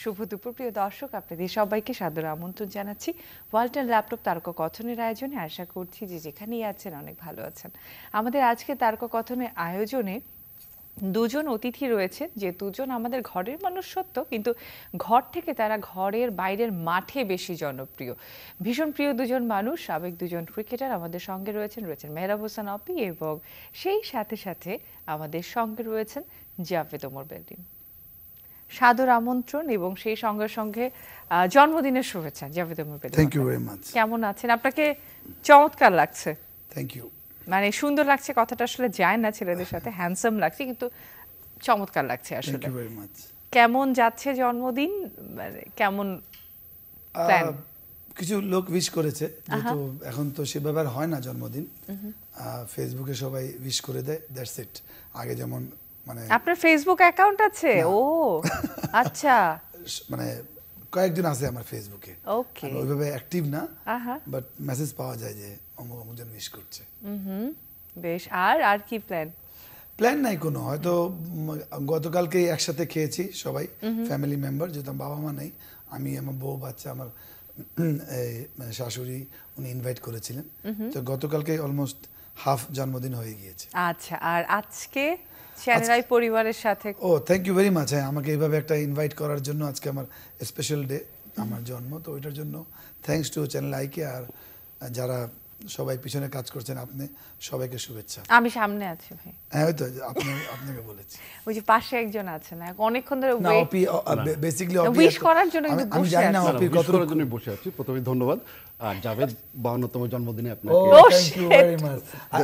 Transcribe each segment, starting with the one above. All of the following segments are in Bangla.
শুভ দুপুর প্রিয় দর্শক, আপনাদের সবাইকে সাদর আমন্ত্রণ জানাচ্ছি ওয়ালটন ল্যাপটপ তারকাকথনের আয়োজনে। আশা করছি যে যেখানেই আছেন অনেক ভালো আছেন। আমাদের আজকে তারকাকথনের আয়োজনে দুজন অতিথি রয়েছেন, যে দুজন আমাদের ঘরের মানুষ সত্য, কিন্তু ঘর থেকে তারা ঘরের বাইরের মাঠে বেশি জনপ্রিয়। ভীষণ প্রিয় দুজন মানুষ, সাবেক দুজন ক্রিকেটার আমাদের সঙ্গে রয়েছেন মেহরাব হোসেন অপি, এবং সেই সাথে সাথে আমাদের সঙ্গে রয়েছেন জাভেদ ওমর বেলদিন। সাদর আমন্ত্রণ এবং সেই সঙ্গে সঙ্গে জন্মদিনের শুভেচ্ছা জাভেদ ওমর বেলদিন। Thank you very much. কেমন আছেন? আপনাকে চমৎকার লাগছে। Thank you. মানে সুন্দর লাগছে কথাটা আসলে যায় না ছেলেদের সাথে, হ্যান্ডসাম লাগছে, কিন্তু চমৎকার লাগছে আসলে। Thank you very much. কেমন যাচ্ছে জন্মদিন, মানে কেমন প্ল্যান? কিছু লোক উইশ করেছে, কিন্তু এখন তো সে ব্যাপার হয় না জন্মদিন। ফেসবুকে সবাই উইশ করে দেয়, দ্যাটস ইট। আগে যেমন মানে আপনার ফেসবুক অ্যাকাউন্ট আছে? ও আচ্ছা, মানে কয়েকজন আছে আমার ফেসবুকে, ওকে, ওইভাবে অ্যাক্টিভ না, বাট মেসেজ পাওয়া যায় যে অমুক অমুক জন উইশ করছে। বেশ। আর কি প্ল্যান? প্ল্যান নাই কোনো, হয়তো গতকালকে একসাথে খেয়েছি সবাই ফ্যামিলি মেম্বার, যেহেতু বাবা মা নেই, আমি আমার বউ বাচ্চা আমার শাশুড়ি উনি ইনভাইট করেছিলেন, তো গতকালকে অলমোস্ট হাফ জন্মদিন হয়ে গিয়েছে। আচ্ছা, আর আজকে চ্যানেলাই পরিবারের সাথে? Oh thank you very much. হ্যাঁ, আমাকে এইভাবে একটা ইনভাইট করার জন্য, আজকে আমার স্পেশাল ডে, আমার জন্ম, তো ওইটার জন্য থ্যাঙ্কস টু চ্যানেল আইকে, আর যারা সবাই পিছনে কাজ করছেন, আপনি সবাইকে শুভেচ্ছা। আমি সামনে আছি ভাই। হ্যাঁ, ওই তো আপনাকে বলেছি। ওই যে পাশে একজন আছে না, অনেকক্ষণ ধরে না, অপি বেসিক্যালি অপি উইশ করার জন্য আমি জানি না অপি কত করার জন্য বসে আছি। প্রথমে ধন্যবাদ। আর জাভেদ 52তম জন্মদিনে আপনাকে থ্যাংক ইউ ভেরি মাচ।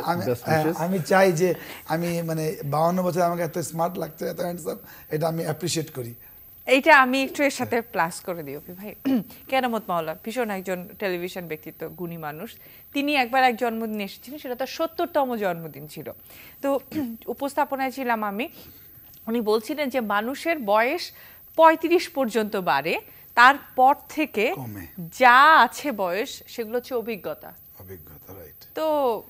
আমি চাই যে আমি মানে 52 বছর আমাকে এত স্মার্ট লাগছে, এত হ্যান্ডসাম, এটা আমি অ্যাপ্রিশিয়েট করি। এইটা আমি একটু এর সাথে প্লাস করে দিই অপি ভাই। কেরামত মাওলা ভীষণ একজন টেলিভিশন ব্যক্তিত্ব, গুণী মানুষ। তিনি একবার এক জন্মদিন এসেছিলেন, সেটা তার 70তম জন্মদিন ছিল। তো উপস্থাপনায় ছিলাম আমি, উনি বলছিলেন যে মানুষের বয়স 35 পর্যন্ত বাড়ে, তারপর থেকে যা আছে বয়স সেগুলো হচ্ছে অভিজ্ঞতা। রাইট। তো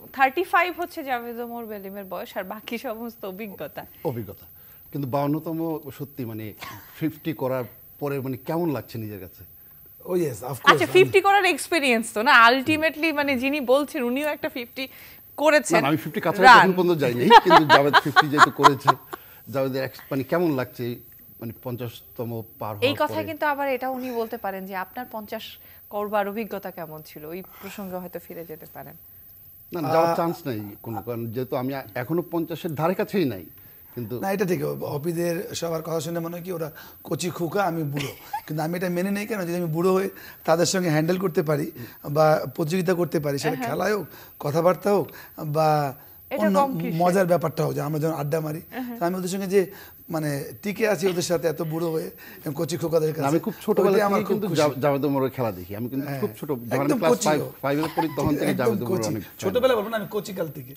35 হচ্ছে জাভেদ ওমর বেলিমের বয়স, আর বাকি সমস্ত অভিজ্ঞতা। কিন্তু 52তম সত্যি মানে 50 করার পরে মানে কেমন লাগছে নিজের কাছে? Oh yes, of course. আচ্ছা, 50 করার এক্সপেরিয়েন্স তো না আলটিমেটলি, মানে যিনি বলছেন উনিও একটা 50 করেছেন। আমি 50 কাছাকাছি এখন পর্যন্ত যাইনি, কিন্তু জাভেদ 50 যেহেতু করেছে, জাভেদের মানে কেমন লাগছে মানে 50তম পার হওয়ার পরে? এই কথা কিন্তু আবার এটা উনি বলতে পারেন যে আপনার 50 করবার অভিজ্ঞতা কেমন ছিল, ওই প্রসঙ্গে হয়তো ফিরে যেতে পারেন। না, যাওয়ার চান্স নাই কোনো, কারণ যেহেতু আমি এখনো 50-এর ধারে কাছেই নাই। কিন্তু না, এটা ঠিক, অপিদের সবার কথা শুনে মনে হয় কি ওরা কচি খোকা, আমি বুড়ো, কিন্তু আমি এটা মেনে নেই। কেন? যদি আমি বুড়ো হয়ে তাদের সঙ্গে হ্যান্ডেল করতে পারি বা প্রতিযোগিতা করতে পারি, সেটা খেলায় হোক, কথাবার্তা হোক, বা অন্য মজার ব্যাপারটা হোক, যে আমরা যখন আড্ডা মারি, আমি ওদের সঙ্গে যে মানে টিকে আছি ওদের সাথে এত বুড়ো হয়ে, কচি খোকাদের কাছে। আমি খুব ছোটবেলায় আমার কিন্তু জাভেদ ওমরের খেলা দেখি, আমি কিন্তু খুব ছোট, যখন ক্লাস 5 এর পড়ি তখন থেকে জাভেদ ওমর অনেক ছোটবেলা বলবো না, আমি কচি কাল থেকে।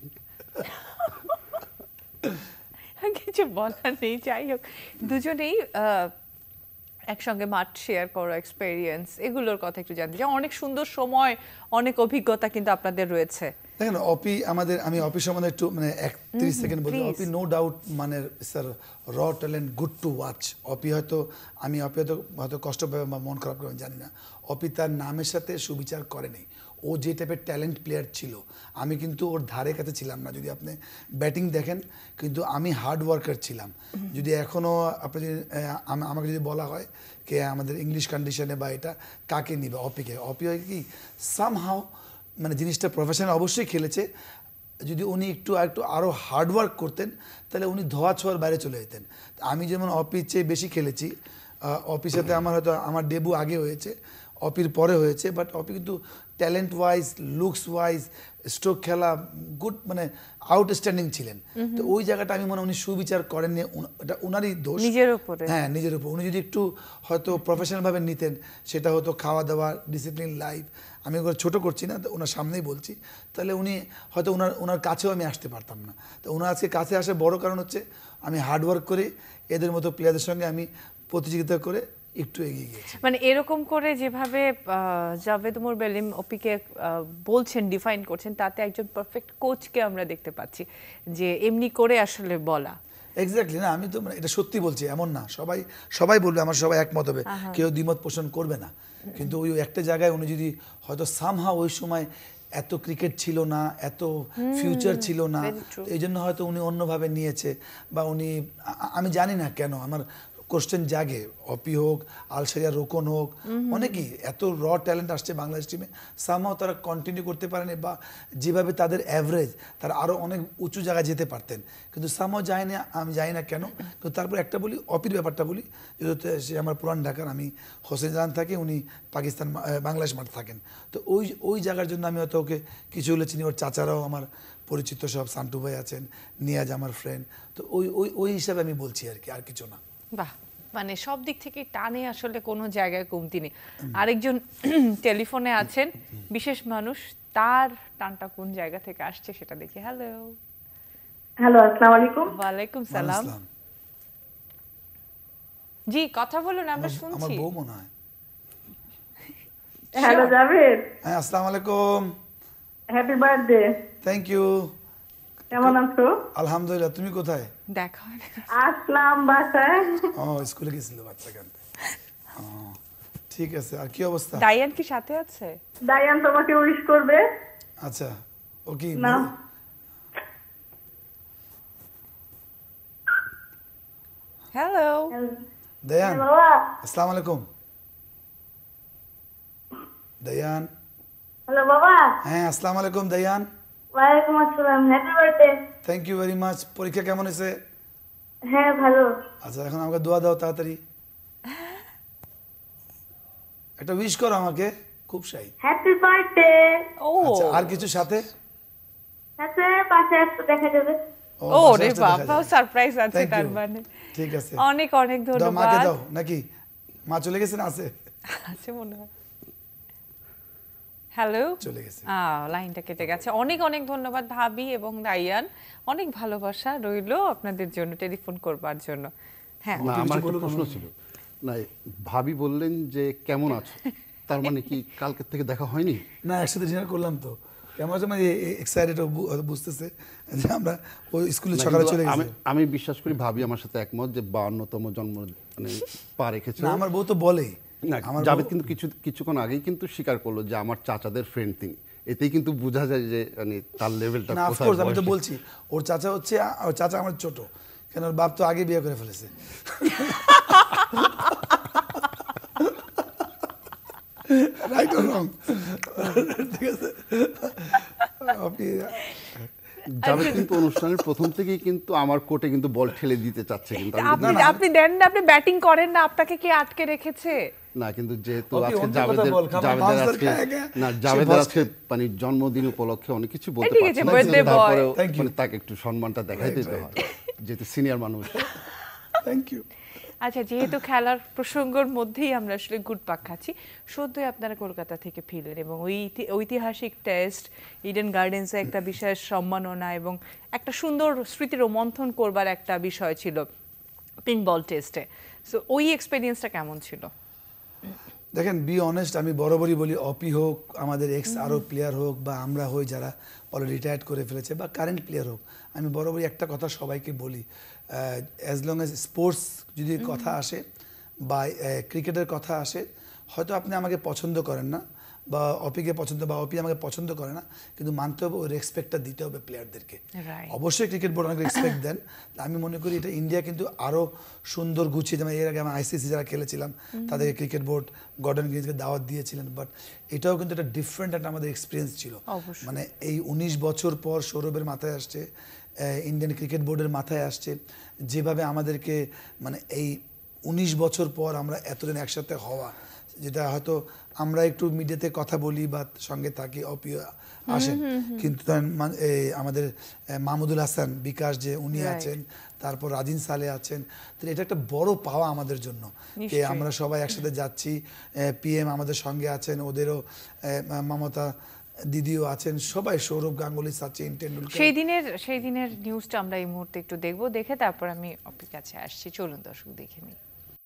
কিছু বলার নেই। যাই হোক, দুজনেই একসঙ্গে মাঠ শেয়ার করা এক্সপেরিয়েন্স, এগুলোর কথা একটু জানতে চাই। অনেক সুন্দর সময়, অনেক অভিজ্ঞতা কিন্তু আপনাদের রয়েছে। দেখেন, অপি আমাদের, আমি অপি সম্বন্ধে একটু মানে 30 সেকেন্ড বলি। অপি নো ডাউট মানে স্যার র talent, good to watch. Opi হয়তো কষ্ট পাবে বা মন খারাপ করবে জানি না, অপি তার নামের সাথে সুবিচার করে নেই। ও যে টাইপের ট্যালেন্ট প্লেয়ার ছিল, আমি কিন্তু ওর ধারে কাছে ছিলাম না। যদি আপনি ব্যাটিং দেখেন, কিন্তু আমি হার্ড ওয়ার্কার ছিলাম। যদি এখনও আপনি যদি আমাকে যদি বলা হয় কে আমাদের ইংলিশ কন্ডিশনে বা এটা কাকে নিবে, অপিকে। অপি হয় কি সামহাও মানে জিনিসটা প্রফেশনাল অবশ্যই খেলেছে। যদি উনি একটু আরও হার্ডওয়ার্ক করতেন, তাহলে উনি ধোয়া ছোঁয়ার বাইরে চলে যেতেন। আমি যেমন অপির চেয়ে বেশি খেলেছি, অপির সাথে আমার হয়তো আমার ডেবু আগে হয়েছে, অপির পরে হয়েছে, বাট অপি কিন্তু talent wise, looks wise, stroke খেলা গুড, মানে আউটস্ট্যান্ডিং ছিলেন। তো ওই জায়গাটা আমি মনে হয় উনি সুবিচার করেননি, এটা ওনারই দোষ, নিজের উপরে। হ্যাঁ, নিজের উপর। উনি যদি একটু হয়তো প্রফেশনালভাবে নিতেন, সেটা হতো খাওয়া দাওয়া, ডিসিপ্লিন লাইফ, আমি ওগুলো ছোটো করছি না, ওনার সামনেই বলছি, তাহলে উনি হয়তো ওনার কাছেও আমি আসতে পারতাম না। তো ওনার আজকে কাছে আসার বড় কারণ হচ্ছে আমি হার্ডওয়ার্ক করে এদের মতো প্লেয়ারদের সঙ্গে আমি প্রতিযোগিতা করে একটু এগিয়ে গিয়েছি। মানে এরকম করে যেভাবে জাভেদ ওমর বেলিম অপিকে বলছেন, ডিফাইন করছেন, তাতে একজন পারফেক্ট কোচকে আমরা দেখতে পাচ্ছি, যে এমনি করে আসলে বলা এক্স্যাক্টলি না, আমি তো মানে এটা সত্যি বলছি, এমন না সবাই সবাই বলবে, আমার সবাই একমত হবে, কেউ দ্বিমত পোষণ করবে না, কিন্তু ওই একটা জায়গায় উনি যদি হয়তো সামহাও ওই সময় এত ক্রিকেট ছিল না, এত ফিউচার ছিল না, very true. এই জন্য হয়তো উনি অন্যভাবে নিয়েছে, বা উনি আমি জানি না কেন, আমার কোশ্চেন জাগে, অপি হোক, আলশারিয়া রোকন হোক, অনেকেই এত র ট্যালেন্ট আসছে বাংলাদেশ টিমে, সামহাও তারা কন্টিনিউ করতে পারেনি, বা যেভাবে তাদের অ্যাভারেজ তারা আরও অনেক উঁচু জায়গায় যেতে পারতেন, কিন্তু সামহাও যায় না, আমি জানি না কেন। কিন্তু তারপর একটা বলি, অপির ব্যাপারটা বলি, যেহেতু সে আমার পুরান ঢাকার, আমি হোসেন জাহান থাকি, উনি পাকিস্তান বাংলাদেশ মাঠে থাকেন, তো ওই ওই জায়গার জন্য আমি হয়তো ওকে কিছু হলে চিনি, ওর চাচারাও আমার পরিচিত, সব সান্টু ভাই আছেন, নিয়াজ আমার ফ্রেন্ড, তো ওই ওই ওই হিসাবে আমি বলছি আর কি, আর কিছু না। বাহ, মানে সব দিক থেকে টানে আসলে কোনো জায়গায় কমতি নেই। আরেকজন টেলিফোনে আছেন, বিশেষ মানুষ, তার টানটা কোন জায়গা থেকে আসছে সেটা দেখি। হ্যালো। হ্যালো, আসসালামু আলাইকুম। ওয়ালাইকুম সালাম। আসসালাম। জি, কথা বলুন, আমরা আমার শুনছি। বউ মনে হয়। হ্যালো জাভেদ, হ্যাঁ, আসসালামু আলাইকুম। Happy birthday. Thank you. কেমন আছো? আলহামদুলিল্লাহ, তুমি কোথায়? দেখা হয় না। আসলাম বাসায়। ও, স্কুলে গেছিল বাচ্চাকে আনতে। ও, ঠিক আছে, আর কি অবস্থা? ডায়ান কি সাথে আছে? ডায়ান তোমাকে উইশ করবে। আচ্ছা, ও কি না। হ্যালো। দয়ান, বাবা, আসসালামু আলাইকুম। দয়ান, হ্যালো বাবা। হ্যাঁ আসসালামু আলাইকুম দয়ান। ওয়ালাইকুম আসসালাম, happy birthday. Thank you very much. পরীক্ষা কেমন হয়েছে? হ্যাঁ ভালো। আচ্ছা, এখন আমাকে দোয়া দাও তাড়াতাড়ি, একটা উইশ করো আমাকে, খুব শাই। Happy birthday. ও, আচ্ছা, আর কিছু সাথে? সাথে পাশে একটু দেখা যাবে। ও বাসায় রে আসলে দেখা বাবা, যাবে। সারপ্রাইজ আছে Thank তার you. মানে। ঠিক আছে, অনেক অনেক দাও মাকে ধন্যবাদ। দাও, নাকি মা চলে গেছে না আছে? আছে মনে হয়। হ্যালো, চলে গেছে। লাইনটা কেটে গেছে। অনেক অনেক ধন্যবাদ ভাবি এবং দাইয়ান, অনেক ভালোবাসা রইলো আপনাদের জন্য টেলিফোন করবার জন্য। হ্যাঁ, না, আমার একটা প্রশ্ন ছিল, না ভাবি বললেন যে কেমন আছো, তার মানে কি কালকে থেকে দেখা হয়নি? না, একসাথে ডিনার করলাম তো, কেমন আছে মানে এক্সাইটেড বুঝতেছে যে আমরা ওই স্কুলে না, সকালে কিন্তু চলে গেছি। আমি বিশ্বাস করি ভাবি আমার সাথে একমত যে 52তম জন্ম মানে পা রেখেছে। না, আমার বউ তো বলেই, না, আমার জাভেদ বউ- কিন্তু কিছুক্ষণ আগেই কিন্তু স্বীকার করলো যে আমার চাচাদের ফ্রেন্ড তিনি, এতেই কিন্তু বোঝা যায় যে মানে তার লেভেলটা না, কোথায়। অফকোর্স আমি তো বয়সে। বলছি, ওর চাচা হচ্ছে, ওর চাচা আমার ছোট, কেন ওর বাপ তো আগে বিয়ে করে ফেলেছে। Right or wrong? ঠিক আছে। জাভেদ কিন্তু অনুষ্ঠানের প্রথম থেকেই কিন্তু আমার কোর্টে কিন্তু বল ঠেলে দিতে চাচ্ছে, কিন্তু আমি আপনি কিন্তু- আপনি দেন না, আপনি ব্যাটিং করেন না, আপনাকে কে আটকে রেখেছে? না, কিন্তু যেহেতু ওকে, আজকে অন্য কথা জাভেদের বল, খাবার জাভেদের bouncer আজকে খায় গে। না সে জাভেদের boss আজকে মানে জন্মদিন উপলক্ষে অনেক কিছু বলতে ঠিক পারছি আছে, না, birthday কিন্তু boy. তারপরেও Thank you. মানে তাকে একটু সম্মানটা দেখাই দিতে হয়, যেহেতু সিনিয়র মানুষ। Thank you. আচ্ছা, যেহেতু খেলার প্রসঙ্গের মধ্যেই আমরা আসলে ঘুরপাক খাচ্ছি, সদ্যই আপনারা কলকাতা থেকে ফিরলেন এবং ওই ঐতিহাসিক টেস্ট, ইডেন গার্ডেন্সে একটা বিশেষ সম্মাননা এবং একটা সুন্দর স্মৃতি রোমন্থন করবার একটা বিষয় ছিল পিঙ্ক বল টেস্টে। সো ওই এক্সপেরিয়েন্সটা কেমন ছিল? দেখেন, বি অনেস্ট, আমি বরাবরই বলি, অপি হোক, আমাদের এক্স আরও প্লেয়ার হোক, বা আমরা হই যারা অলরেডি রিটায়ার্ড করে ফেলেছে, বা কারেন্ট প্লেয়ার হোক, আমি বরাবরই একটা কথা সবাইকে বলি, অ্যাজ লং অ্যাজ স্পোর্টস যদি কথা আসে বা ক্রিকেটের কথা আসে, হয়তো আপনি আমাকে পছন্দ করেন না, বা অপিকে পছন্দ, বা অপি আমাকে পছন্দ করে না, কিন্তু মানতে হবে ওই রেসপেক্টটা দিতে হবে প্লেয়ারদেরকে। Right. অবশ্যই ক্রিকেট বোর্ড অনেক রেসপেক্ট দেন। আমি মনে করি এটা ইন্ডিয়া কিন্তু আরও সুন্দর গুছিয়ে, যেমন এর আগে আমি আইসিসি যারা খেলেছিলাম তাদেরকে ক্রিকেট বোর্ড গর্ডন গ্রিনসকে দাওয়াত দিয়েছিলেন, বাট এটাও কিন্তু একটা ডিফারেন্ট একটা আমাদের এক্সপিরিয়েন্স ছিল। অবশ্যই। মানে এই 19 বছর পর সৌরভের মাথায় আসছে, ইন্ডিয়ান ক্রিকেট বোর্ডের মাথায় আসছে, যেভাবে আমাদেরকে মানে এই 19 বছর পর আমরা এতদিন একসাথে হওয়া, যেটা হয়তো আমরা একটু মিডিয়াতে কথা বলি বা সঙ্গে থাকি, অপিও আসেন, কিন্তু আমাদের মাহমুদুল হাসান বিকাশ যে উনি Right. আছেন, তারপর রাজিন সালে আছেন, তো এটা একটা বড় পাওয়া আমাদের জন্য যে নিশ্চয়ই। আমরা সবাই একসাথে যাচ্ছি। পিএম আমাদের সঙ্গে আছেন, ওদেরও মমতা দিদিও আছেন, সবাই, সৌরভ গাঙ্গুলি, সচিন টেন্ডুলকার। সেই দিনের নিউজটা আমরা এই মুহূর্তে একটু দেখবো, দেখে তারপর আমি অপির কাছে আসছি। চলুন দর্শক দেখে নিই।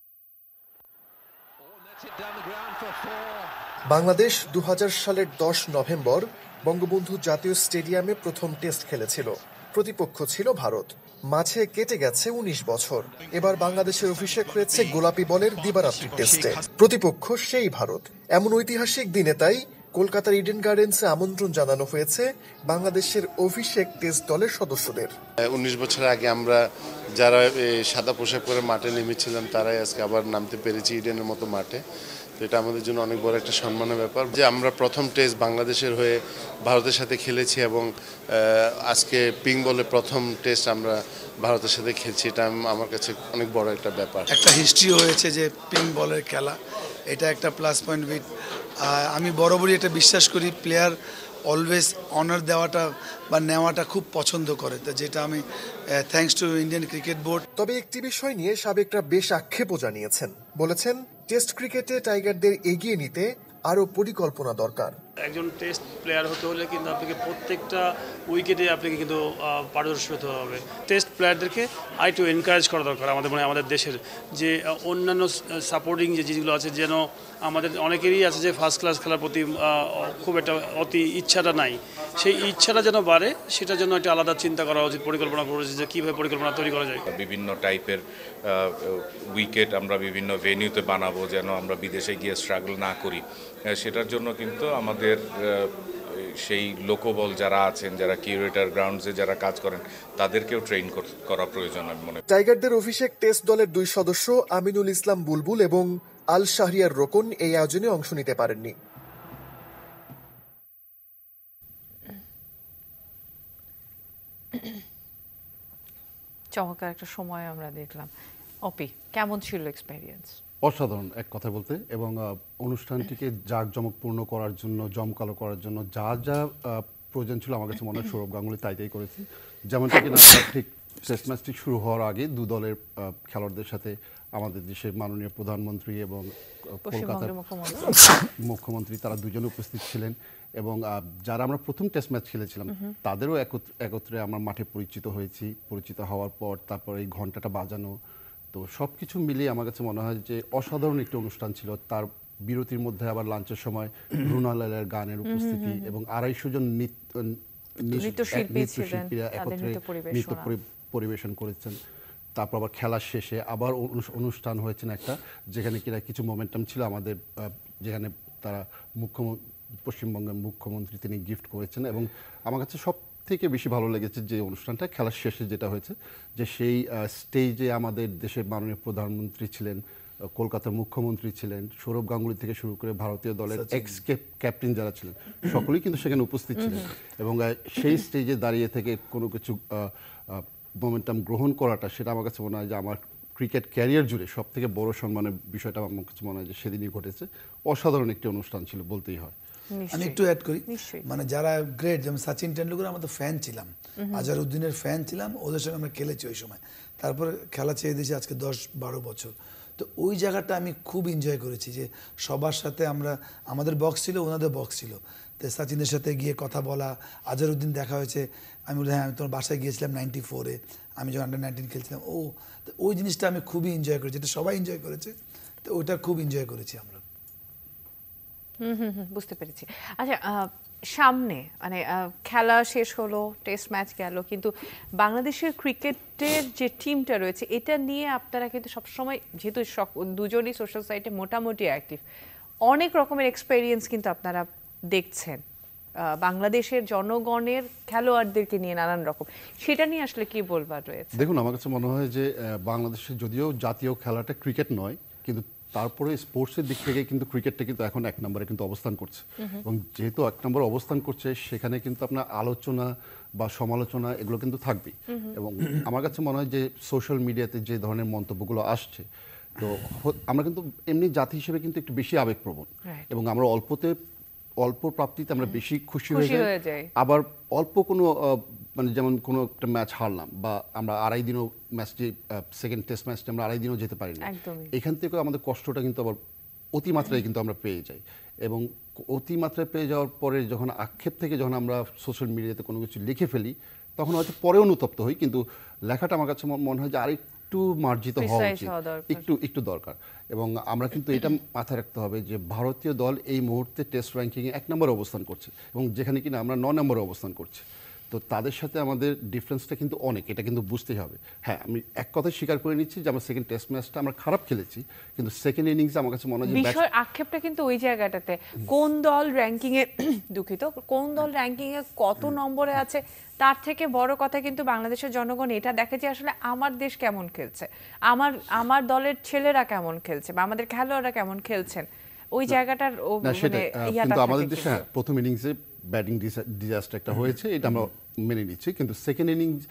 বাংলাদেশ 2000 সালের 10 নভেম্বর বঙ্গবন্ধু জাতীয় স্টেডিয়ামে প্রথম টেস্ট খেলেছিল। প্রতিপক্ষ ছিল ভারত। মাঝে কেটে গেছে ১৯ বছর। এবার বাংলাদেশের অভিষেক হয়েছে গোলাপি বলের দিবারাত্রির টেস্টে। প্রতিপক্ষ সেই ভারত। এমন ঐতিহাসিক দিনে তাই কলকাতার ইডেন গার্ডেন্সে আমন্ত্রণ জানানো হয়েছে বাংলাদেশের অভিষেক টেস্ট দলের সদস্যদের। ১৯ বছর আগে আমরা যারা সাদা পোশাক পরে মাঠে নেমেছিলাম তারাই আজকে আবার নামতে পেরেছি ইডেনের মতো মাঠে। তো এটা আমাদের জন্য অনেক বড় একটা সম্মানের ব্যাপার যে আমরা প্রথম টেস্ট বাংলাদেশের হয়ে ভারতের সাথে খেলেছি এবং আজকে পিঙ্ক বলে প্রথম টেস্ট আমরা ভারতের সাথে খেলছি। এটা আমার কাছে অনেক বড় একটা ব্যাপার। একটা হিস্ট্রি হয়েছে যে পিঙ্ক বলের খেলা, এটা একটা প্লাস পয়েন্ট উইথ। আমি বরাবরই এটা বিশ্বাস করি প্লেয়ার অলওয়েজ অনার দেওয়াটা বা নেওয়াটা খুব পছন্দ করে, তো যেটা আমি thanks to Indian cricket board. তবে একটি বিষয় নিয়ে সাবেকরা বেশ আক্ষেপও জানিয়েছেন। বলেছেন টেস্ট ক্রিকেটে টাইগারদের এগিয়ে নিতে আরও পরিকল্পনা দরকার। একজন টেস্ট প্লেয়ার হতে হলে কিন্তু আপনাকে প্রত্যেকটা উইকেটে আপনাকে কিন্তু পারদর্শী হতে হবে। টেস্ট প্লেয়ারদেরকে আরেকটু এনকারেজ করা দরকার আমাদের মানে আমাদের দেশের যে অন্যান্য সাপোর্টিং যে জিনিসগুলো আছে, যেন আমাদের অনেকেরই আছে যে ফার্স্ট ক্লাস খেলার প্রতি খুব একটা অতি ইচ্ছাটা নাই, সেই ইচ্ছাটা যেন বাড়ে, সেটার জন্য একটা আলাদা চিন্তা করা উচিত, পরিকল্পনা করা উচিত যে কীভাবে পরিকল্পনা তৈরি করা যায়। বিভিন্ন টাইপের উইকেট আমরা বিভিন্ন ভেন্যুতে বানাবো যেন আমরা বিদেশে গিয়ে স্ট্রাগল না করি। সেটার জন্য কিন্তু আমাদের সেই লোকবল যারা আছেন, যারা কিউরেটর গ্রাউন্ডসে যারা কাজ করেন, তাদেরকেও ট্রেন করা প্রয়োজন আমি মনে করি। টাইগারদের অভিষেক টেস্ট দলের 2 সদস্য আমিনুল ইসলাম বুলবুল এবং আল শাহরিয়ার রোকন এই আয়োজনে অংশ নিতে পারেননি। চমৎকার একটা সময় আমরা দেখলাম। অপি, কেমন ছিল এক্সপেরিয়েন্স? অসাধারণ এক কথা বলতে, এবং অনুষ্ঠানটিকে জাঁকজমকপূর্ণ করার জন্য, জমকালো করার জন্য যা যা প্রয়োজন ছিল আমার কাছে মনে হয় সৌরভ গাঙ্গুলী তাই করেছে। যেমনটা কিনা ঠিক টেস্ট ম্যাচটি শুরু হওয়ার আগে দু দলের খেলোয়াড়দের সাথে আমাদের দেশের মাননীয় প্রধানমন্ত্রী এবং কলকাতার মুখ্যমন্ত্রী তারা দুজনে উপস্থিত ছিলেন, এবং যারা আমরা প্রথম টেস্ট ম্যাচ খেলেছিলাম তাদেরও একত্রে আমরা মাঠে পরিচিত হয়েছি। পরিচিত হওয়ার পর তারপর এই ঘন্টাটা বাজানো, তো সব কিছু মিলিয়ে আমার কাছে মনে হয় যে অসাধারণ একটি অনুষ্ঠান ছিল। তার বিরতির মধ্যে আবার লাঞ্চের সময় রুনালালের গানের উপস্থিতি এবং 250 জন নৃত্যশিল্পীরা একত্রে নৃত্য পরিবেশন করেছেন। তারপর আবার খেলার শেষে আবার অনুষ্ঠান হয়েছেন একটা, যেখানে কিনা কিছু মোমেন্টাম ছিল আমাদের, যেখানে তারা পশ্চিমবঙ্গের মুখ্যমন্ত্রী তিনি গিফট করেছেন। এবং আমার কাছে সব থেকে বেশি ভালো লেগেছে যে অনুষ্ঠানটা খেলার শেষে যেটা হয়েছে, যে সেই স্টেজে আমাদের দেশের মাননীয় প্রধানমন্ত্রী ছিলেন, কলকাতার মুখ্যমন্ত্রী ছিলেন, সৌরভ গাঙ্গুলী থেকে শুরু করে ভারতীয় দলের এক্স ক্যাপ্টেন যারা ছিলেন সকলেই কিন্তু সেখানে উপস্থিত ছিলেন। এবং সেই স্টেজে দাঁড়িয়ে থেকে কোনো কিছু মোমেন্টাম গ্রহণ করাটা, সেটা আমার কাছে মনে হয় যে আমার ক্রিকেট ক্যারিয়ার জুড়ে সব থেকে বড় সম্মানের বিষয়টা আমার কাছে মনে হয় যে সেদিনই ঘটেছে। অসাধারণ একটি অনুষ্ঠান ছিল বলতেই হয়। আমি একটু অ্যাড করি, মানে যারা গ্রেট, যেমন সচিন টেন্ডুলকার আমরা তো ফ্যান ছিলাম, আজহারউদ্দিনের ফ্যান ছিলাম, ওদের সঙ্গে আমরা খেলেছি ওই সময়। তারপরে খেলা ছেড়ে দিয়েছি আজকে 10-12 বছর। তো ওই জায়গাটা আমি খুব এনজয় করেছি যে সবার সাথে আমরা, আমাদের বক্স ছিল, ওনাদের বক্স ছিল, তো সচিনের সাথে গিয়ে কথা বলা, আজহারউদ্দিন দেখা হয়েছে, আমি বলি হ্যাঁ আমি তোমার বাসায় গিয়েছিলাম 94-এ, আমি যখন আন্ডার-19 খেলছিলাম। তো ওই জিনিসটা আমি খুবই এনজয় করেছি, এটা সবাই এনজয় করেছে, তো ওইটা খুব এনজয় করেছি আমরা। বুঝতে পেরেছি। আচ্ছা, সামনে মানে খেলা শেষ হলো, টেস্ট ম্যাচ গেল, কিন্তু বাংলাদেশের ক্রিকেটের যে টিমটা রয়েছে এটা নিয়ে আপনারা কিন্তু সবসময়, যেহেতু দুজনই সোশ্যাল সাইটে মোটামুটি অ্যাক্টিভ, অনেক রকমের এক্সপেরিয়েন্স কিন্তু আপনারা দেখছেন বাংলাদেশের জনগণের খেলোয়াড়দেরকে নিয়ে নানান রকম, সেটা নিয়ে আসলে কি বলবার রয়েছে? দেখুন, আমার কাছে মনে হয় যে বাংলাদেশের যদিও জাতীয় খেলাটা ক্রিকেট নয়, কিন্তু তারপরে স্পোর্টসের দিক থেকে কিন্তু ক্রিকেটটা কিন্তু এখন 1 নম্বরে কিন্তু অবস্থান করছে। এবং যেহেতু 1 নম্বরে অবস্থান করছে, সেখানে কিন্তু আপনার আলোচনা বা সমালোচনা এগুলো কিন্তু থাকবেই। এবং আমার কাছে মনে হয় যে সোশ্যাল মিডিয়াতে যে ধরনের মন্তব্যগুলো আসছে, তো আমরা কিন্তু এমনি জাতি হিসেবে কিন্তু একটু বেশি আবেগপ্রবণ, এবং আমরা অল্প প্রাপ্তিতে আমরা বেশি খুশি হয়ে যাই। আবার অল্প কোনো মানে যেমন কোনো একটা ম্যাচ হারলাম, বা আমরা 2.5 দিনও ম্যাচটি সেকেন্ড টেস্ট ম্যাচটি আমরা 2.5 দিনও যেতে পারি না, এখান থেকে আমাদের কষ্টটা কিন্তু আবার অতিমাত্রায় কিন্তু আমরা পেয়ে যাই। এবং অতিমাত্রায় পেয়ে যাওয়ার পরে যখন আক্ষেপ থেকে যখন আমরা সোশ্যাল মিডিয়াতে কোনো কিছু লিখে ফেলি, তখন হয়তো পরে অনুতপ্ত হই, কিন্তু লেখাটা আমার কাছে মনে হয় যে আরেকটু মার্জিত হওয়া উচিত, একটু দরকার। এবং আমরা কিন্তু এটা মাথায় রাখতে হবে যে ভারতীয় দল এই মুহূর্তে টেস্ট র্যাঙ্কিংয়ে 1 নম্বরে অবস্থান করছে, এবং যেখানে কিনা আমরা 9 নম্বরে অবস্থান করছি। তো তাদের সাথে আমাদের ডিফারেন্সটা কিন্তু অনেক, এটা কিন্তু বুঝতেই হবে। হ্যাঁ, আমি এক কথায় স্বীকার করে নিচ্ছি যে আমার সেকেন্ড টেস্ট ম্যাচটা আমরা খারাপ খেলেছি, কিন্তু সেকেন্ড ইনিংসে আমার কাছে মনে হয় যে বিষয় আক্ষেপটা কিন্তু ওই জায়গাটাতে কোন দল র্যাঙ্কিং এ দুঃখিত, কোন দল র্যাঙ্কিং এ কত নম্বরে আছে তার থেকে বড় কথা কিন্তু বাংলাদেশের জনগণ এটা দেখে যে আসলে আমার দেশ কেমন খেলছে, আমার দলের ছেলেরা কেমন খেলছে বা আমাদের খেলোয়াড়রা কেমন খেলছেন, ওই জায়গাটার সেটা কিন্তু আমাদের দেশে প্রথম ইনিংসে ব্যাটিং ডিজাস্টার একটা হয়েছে, এটা আমরা মেনে নিচ্ছি, কিন্তু সেকেন্ড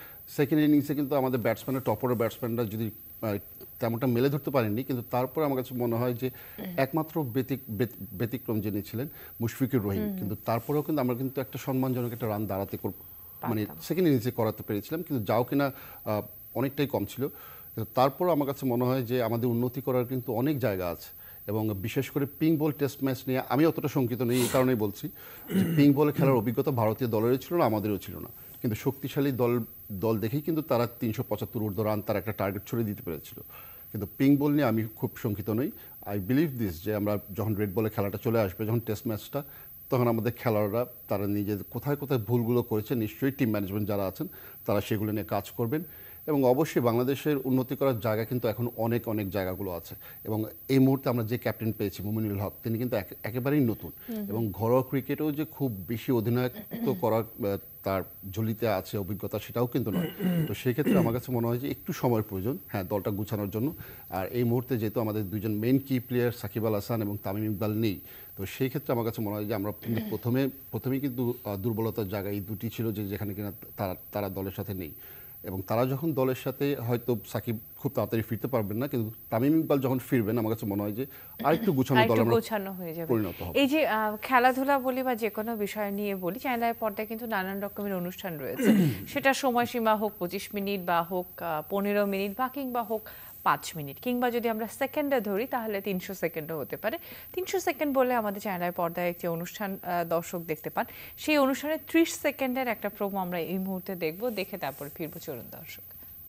ইনিংসে কিন্তু আমাদের ব্যাটসম্যানের টপ অর্ডার ব্যাটসম্যানরা যদি তেমনটা মেলে ধরতে পারেননি, কিন্তু তারপরে আমার কাছে মনে হয় যে একমাত্র ব্যতিক্রম যিনি ছিলেন মুশফিকুর রহিম, কিন্তু তারপরেও কিন্তু আমরা কিন্তু একটা সম্মানজনক একটা রান দাঁড়াতে মানে সেকেন্ড ইনিংসে করাতে পেরেছিলাম, কিন্তু যাও কিনা অনেকটাই কম ছিল। কিন্তু তারপরও আমার কাছে মনে হয় যে আমাদের উন্নতি করার কিন্তু অনেক জায়গা আছে, এবং বিশেষ করে পিঙ্ক বল টেস্ট ম্যাচ নিয়ে আমি অতটা শঙ্কিত নেই, এই কারণেই বলছি যে পিঙ্ক বলে খেলার অভিজ্ঞতা ভারতীয় দলেরও ছিল না, আমাদেরও ছিল না, কিন্তু শক্তিশালী দল দেখেই কিন্তু তারা 375 ঊর্ধ্ব রান তার একটা টার্গেট ছড়িয়ে দিতে পেরেছিল। কিন্তু পিঙ্ক বল নিয়ে আমি খুব শঙ্কিত নই। আই বিলিভ দিস যে আমরা যখন রেড বলে খেলাটা চলে আসবে, যখন টেস্ট ম্যাচটা, তখন আমাদের খেলোয়াড়রা তারা নিজেদের কোথায় কোথায় ভুলগুলো করেছে নিশ্চয়ই টিম ম্যানেজমেন্ট যারা আছেন তারা সেগুলো নিয়ে কাজ করবেন, এবং অবশ্যই বাংলাদেশের উন্নতি করার জায়গা কিন্তু এখন অনেক জায়গাগুলো আছে। এবং এই মুহূর্তে আমরা যে ক্যাপ্টেন পেয়েছি মুমিনুল হক, তিনি কিন্তু একেবারেই নতুন, এবং ঘরোয়া ক্রিকেটেও যে খুব বেশি অধিনায়কত্ব করার তার ঝুলিতে আছে অভিজ্ঞতা, সেটাও কিন্তু নয়। তো সেই ক্ষেত্রে আমার কাছে মনে হয় যে একটু সময়ের প্রয়োজন, হ্যাঁ, দলটা গুছানোর জন্য। আর এই মুহূর্তে যেহেতু আমাদের দুজন মেইন কি প্লেয়ার সাকিব আল হাসান এবং তামিম ইকবাল নেই, তো সেই ক্ষেত্রে আমার কাছে মনে হয় যে আমরা প্রথমেই কিন্তু দুর্বলতার জায়গা এই দুটি ছিল, যে যেখানে কিনা তারা দলের সাথে নেই, এবং তারা যখন দলের সাথে হয়তো সাকিব খুব তাড়াতাড়ি ফিরতে পারবেন না, কিন্তু তামিম ইকবাল যখন ফিরবেন আমার কাছে মনে হয় যে আরেকটু গোছানো দল আমরা পরিণত হবে। এই যে খেলাধুলা বলি বা যে কোনো বিষয় নিয়ে বলি, চ্যানেলের পর্দায় কিন্তু নানান রকমের অনুষ্ঠান রয়েছে, সেটা সময়সীমা হোক 25 মিনিট বা হোক 15 মিনিট বা কিংবা হোক 5 মিনিট, কিংবা যদি আমরা সেকেন্ডে ধরি তাহলে 300 সেকেন্ডও হতে পারে। 300 সেকেন্ড বলে আমাদের চ্যানেলের পর্দায় একটি অনুষ্ঠান দর্শক দেখতে পান, সেই অনুষ্ঠানে 30 সেকেন্ডের একটা প্রোমো আমরা এই মুহূর্তে দেখব, দেখে তারপর ফিরবো। চলুন দর্শক।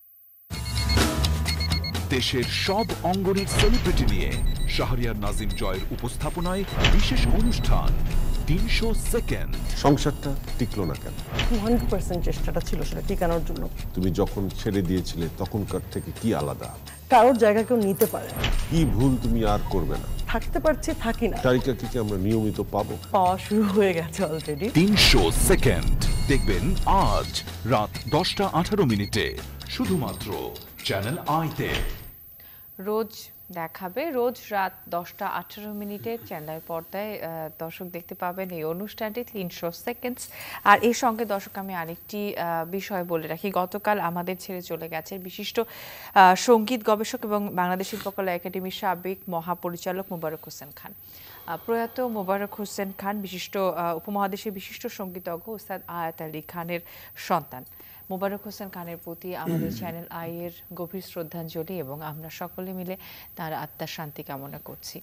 দেশের সব অঙ্গনের সেলিব্রিটি নিয়ে শাহরিয়ার নাজিম জয়ের উপস্থাপনায় বিশেষ অনুষ্ঠান 300 সেকেন্ড। সংসারটা টিকলো না কেন? 100% চেষ্টাটা ছিল সেটা টিকানোর জন্য। তুমি যখন ছেড়ে দিয়েছিলে তখনকার থেকে কি আলাদা? কারোর জায়গা কেউ নিতে পারে। কি ভুল তুমি আর করবে না? থাকতে পারছি, থাকি না। তারিকাকে কি আমরা নিয়মিত পাবো? পাওয়া শুরু হয়ে গেছে অলরেডি। 300 সেকেন্ড দেখবেন আজ রাত 10:18 শুধুমাত্র চ্যানেল আইতে। রোজ দেখাবে, রোজ রাত 10:18 চ্যানেলের পর্দায় দর্শক দেখতে পাবেন এই অনুষ্ঠানটি 300 সেকেন্ডস। আর এর সঙ্গে দর্শক আমি আরেকটি বিষয় বলে রাখি, গতকাল আমাদের ছেড়ে চলে গেছে বিশিষ্ট সঙ্গীত গবেষক এবং বাংলাদেশ শিল্পকলা একাডেমির সাবেক মহাপরিচালক মোবারক হোসেন খান। প্রয়াত মোবারক হোসেন খান বিশিষ্ট উপমহাদেশের বিশিষ্ট সঙ্গীতজ্ঞ উস্তাদ আয়াত আলী খানের সন্তান। মোবারক হোসেন খানের প্রতি আমাদের চ্যানেল আই এর গভীর শ্রদ্ধাঞ্জলি, এবং আমরা সকলে মিলে তার আত্মার শান্তি কামনা করছি।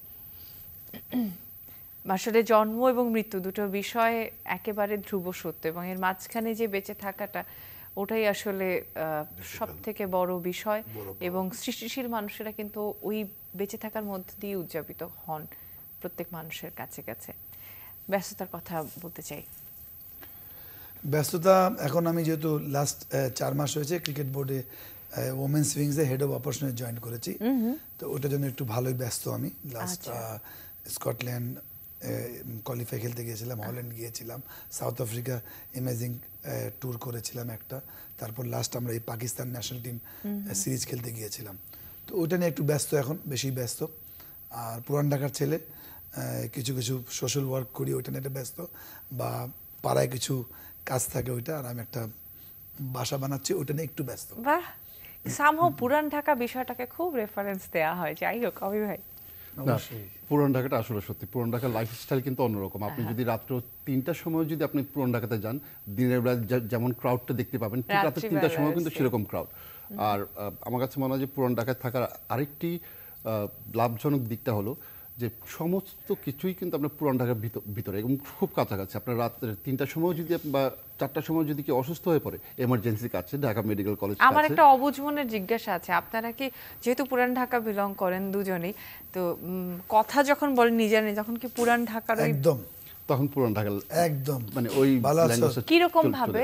আসলে জন্ম এবং মৃত্যু দুটো বিষয় একেবারে ধ্রুব সত্য, এবং এর মাঝখানে যে বেঁচে থাকাটা ওটাই আসলে সব থেকে বড় বিষয়, এবং সৃষ্টিশীল মানুষেরা কিন্তু ওই বেঁচে থাকার মধ্য দিয়ে উদযাপিত হন প্রত্যেক মানুষের কাছে কাছে। ব্যস্ততার কথা বলতে চাই। ব্যস্ততা এখন আমি যেহেতু লাস্ট 4 মাস হয়েছে ক্রিকেট বোর্ডে ওমেন্স উইংসে হেড অফ অপারেশনে জয়েন করেছি, তো ওটার জন্য একটু ভালোই ব্যস্ত আমি। লাস্ট স্কটল্যান্ড কোয়ালিফাই খেলতে গিয়েছিলাম, হল্যান্ড গিয়েছিলাম, সাউথ আফ্রিকা ইমেজিং ট্যুর করেছিলাম একটা, তারপর লাস্ট আমরা এই পাকিস্তান ন্যাশনাল টিম সিরিজ খেলতে গিয়েছিলাম, তো ওইটা নিয়ে একটু ব্যস্ত, এখন বেশি ব্যস্ত। আর পুরান ঢাকার ছেলে, কিছু সোশ্যাল ওয়ার্ক করি, ওইটা নিয়ে একটা ব্যস্ত, বা পাড়ায় কিছু কাজ থাকে ওইটা, আর আমি একটা বাসা বানাচ্ছি, ওইটা নিয়ে একটু ব্যস্ত। বাহ, সামহাও পুরান ঢাকা বিষয়টাকে খুব রেফারেন্স দেয়া হয়। যাই হোক অভি ভাই, পুরান ঢাকাটা আসলে সত্যি, পুরান ঢাকার লাইফস্টাইল কিন্তু অন্যরকম। আপনি যদি রাত্র 3টার সময় যদি আপনি পুরান ঢাকাতে যান, দিনের বেলা যেমন ক্রাউডটা দেখতে পাবেন, ঠিক রাত্রে 3টার সময় কিন্তু সেরকম ক্রাউড। আর আমার কাছে মনে হয় যে পুরান ঢাকায় থাকার আরেকটি লাভজনক দিকটা হলো যে সমস্ত কিছুই কিন্তু আপনার পুরান ঢাকার ভিতরে এবং খুব কাছাকাছি। আপনার রাত্রে 3টার সময় যদি বা 4টার সময় যদি কেউ অসুস্থ হয়ে পড়ে, এমার্জেন্সি কাছে ঢাকা মেডিকেল কলেজ। আমার একটা অবুঝ মনের জিজ্ঞাসা আছে, আপনারা কি যেহেতু পুরান ঢাকা বিলং করেন দুজনেই, তো কথা যখন বলেন নিজের যখন কি পুরান ঢাকার একদম তখন পুরান ঢাকা একদম মানে ওই কিরকম ভাবে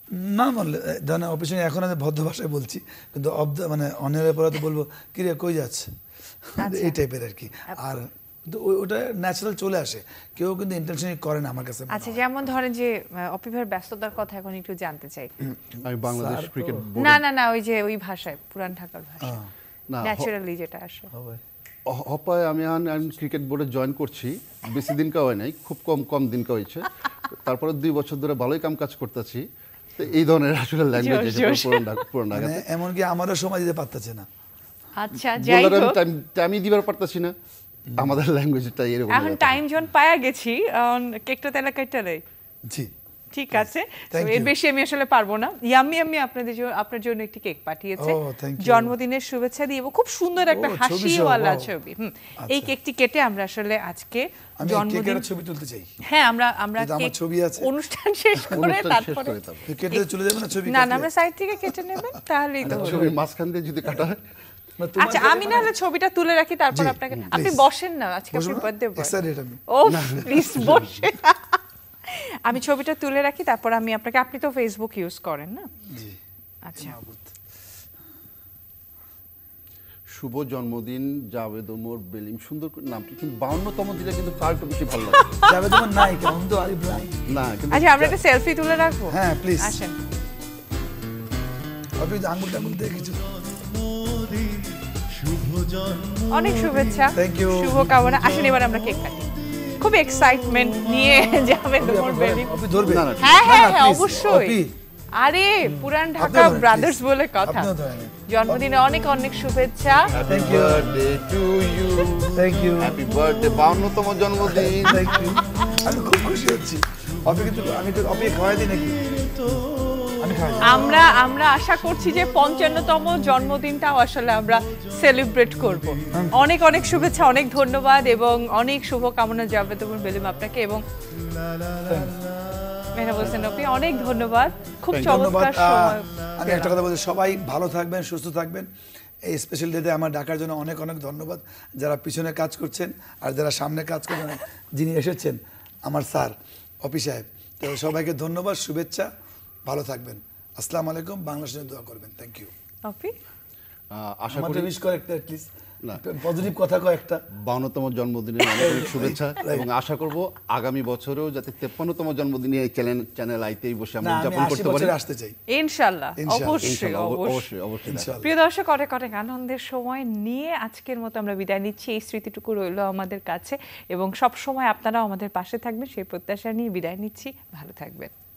না বললে ধরেন অফিসে এখন আমি ভদ্র ভাষায় বলছি, কিন্তু মানে অনেরের পরে তো বলবো কি রে কই যাচ্ছে, এই টাইপের আর কি। আর ওটা ন্যাচারাল চলে আসে, কেউ কিন্তু ইন্টেনশনালি করে না আমার কাছে। আচ্ছা, যেমন ধরেন যে অপিভার ব্যস্ততার কথা এখন একটু জানতে চাই। আমি বাংলাদেশ ক্রিকেট না ওই যে ওই ভাষায় পুরান ঢাকার ভাষা ন্যাচারালি যেটা আসে। হপায় আমি ক্রিকেট বোর্ডে জয়েন করছি, বেশি দিন হয় নাই, খুব কম দিন হয়েছে। তারপরে 2 বছর ধরে ভালোই কাম কাজ করতেছি। তো এই ধরনের আসলে ল্যাঙ্গুয়েজ পুরান ঢাকা, এমনকি আমারও সময় দিতে পারতেছে না। আচ্ছা, যাই হোক, টাইমই দিবার পারতাছি না, আমাদের ল্যাঙ্গুয়েজটা এরকম। এখন টাইম জোন পায়া গেছি, কেকটা তেলা কাইটারে। জি, ঠিক আছে, এর বেশি আমি আসলে পারবো না। ইয়াম্মি আপনার জন্য একটি কেক পাঠিয়েছে, জন্মদিনের শুভেচ্ছা দিয়ে, খুব সুন্দর একটা হাসিওয়ালা ছবি। এই কেকটি কেটে আমরা আসলে আজকে জন্মদিনের ছবি তুলতে চাই। হ্যাঁ, আমরা কেক ছবি আছে, অনুষ্ঠান শেষ করে তারপরে কেটে চলে যাবে না ছবি? না, আমরা সাইড থেকে কেটে নেবেন, তাহলেই তো ছবি মাঝখান দিয়ে যদি কাটা হয়। আচ্ছা, আমি না হলে ছবিটা তুলে রাখি, তারপর আপনাকে, আপনি বসেন না, আজকে আপনার বার্থডে বয়। ও প্লিজ বসেন, আমি ছবিটা তুলে রাখি, তারপর আমি আপনাকে, আপনি তো ফেসবুক ইউজ করেন না? জি। আচ্ছা, শুভ জন্মদিন জাভেদ ওমর বেলিম, সুন্দর নামটি, কিন্তু 52তম দিনে কিন্তু আরেকটু বেশি ভালো লাগে। জাভেদ ওমর নাই, কেমন তো আরিফ নাই না, কিন্তু আচ্ছা, আমরা একটা সেলফি তুলে রাখবো। হ্যাঁ প্লিজ আসেন, আপনি আঙ্গুলটা দিয়ে কিছু। অনেক শুভেচ্ছা, থ্যাংক ইউ, শুভ কামনা। আসেন, এবার আমরা কেক কাটি, খুব এক্সাইটমেন্ট নিয়ে জাভেদ ওমর বেলিম। আপনি ধরবেন? হ্যাঁ, অবশ্যই। আরে পুরান ঢাকা ব্রাদার্স বলে কথা। জন্মদিনে অনেক অনেক শুভেচ্ছা। Happy birthday to you. Thank you, happy birthday, 52তম জন্মদিন। থ্যাংক ইউ, আমি খুব খুশি হচ্ছি। আমি তো খাওয়াই দিই নাকি? আমরা আশা করছি যে 55তম জন্মদিনটাও আসলে আমরা সেলিব্রেট করব। অনেক অনেক শুভেচ্ছা, অনেক ধন্যবাদ এবং অনেক শুভকামনা জাভেদ ওমর বেলিম আপনাকে এবং মেহরাব হোসেন অপি, অনেক ধন্যবাদ। খুব চমৎকার সময়। আমি একটা কথা বলছি, সবাই ভালো থাকবেন, সুস্থ থাকবেন। এই স্পেশাল ডেতে আমার ডাকার জন্য অনেক অনেক ধন্যবাদ, যারা পিছনে কাজ করছেন আর যারা সামনে কাজ করছেন, যিনি এসেছেন আমার স্যার অপি সাহেব, তো সবাইকে ধন্যবাদ, শুভেচ্ছা, ভালো থাকবেন। আসসালামু আলাইকুম, বাংলাদেশের জন্য দোয়া করবেন। Thank you. অপি, আশা করি উইশ করে একটা প্লিজ, পজিটিভ কথা কয় একটা। 52তম জন্মদিনের অনেক অনেক শুভেচ্ছা এবং আশা করব আগামী বছরেও যাতে 53তম জন্মদিনে এই চ্যানেল আইতেই বসে আমরা উদযাপন করতে পারি। আসতে চাই ইনশাআল্লাহ, অবশ্যই। অবশ্যই। প্রিয় দর্শক, অনেক আনন্দের সময় নিয়ে আজকের মতো আমরা বিদায় নিচ্ছি। এই স্মৃতিটুকু রইলো আমাদের কাছে এবং সব সময় আপনারাও আমাদের পাশে থাকবেন সেই প্রত্যাশা নিয়ে বিদায় নিচ্ছি। ভালো থাকবেন।